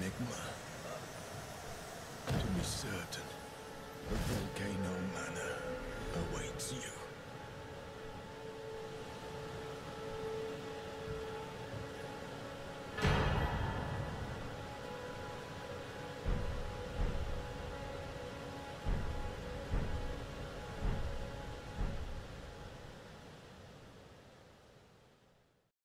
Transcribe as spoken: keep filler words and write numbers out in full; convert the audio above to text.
enigma. To be certain, the Volcano Manor awaits you.